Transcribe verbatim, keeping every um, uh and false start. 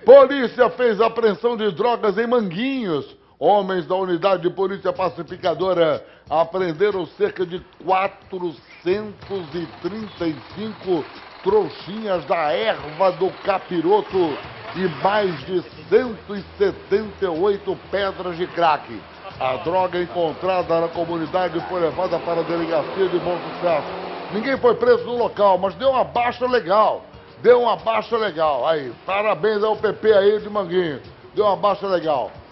Polícia fez apreensão de drogas em Manguinhos. Homens da unidade de polícia pacificadora apreenderam cerca de quatrocentos e trinta e cinco trouxinhas da erva do capiroto e mais de cento e setenta e oito pedras de crack. A droga encontrada na comunidade foi levada para a delegacia de Bom Sucesso. Ninguém foi preso no local, mas deu uma baixa legal. Deu uma baixa legal. Aí, parabéns ao P P aí de Manguinhos. Deu uma baixa legal.